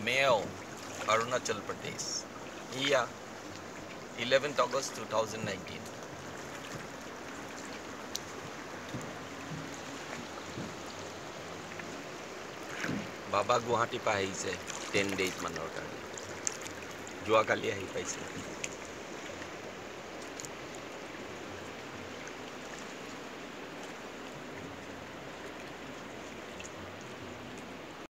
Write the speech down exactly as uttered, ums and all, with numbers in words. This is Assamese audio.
Miao, Arunachal Pradesh. Yeah, eleventh August two thousand nineteen. Baba Guwahati pa আহিছে ten days মানৰ কাৰণে যোৱাকালি আহি পাইছে